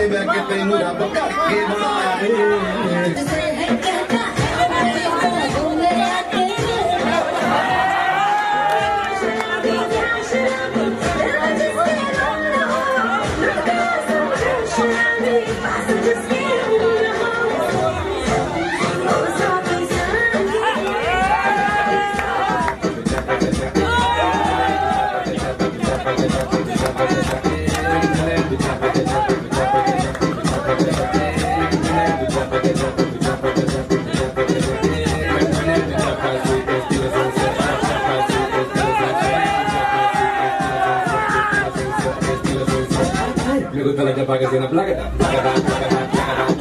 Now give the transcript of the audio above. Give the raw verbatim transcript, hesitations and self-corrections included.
vea que tengo una boca que vale. Me gusta la chapa que tiene placa, placa, placa, placa, placa.